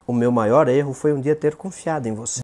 O meu maior erro foi um dia ter confiado em você.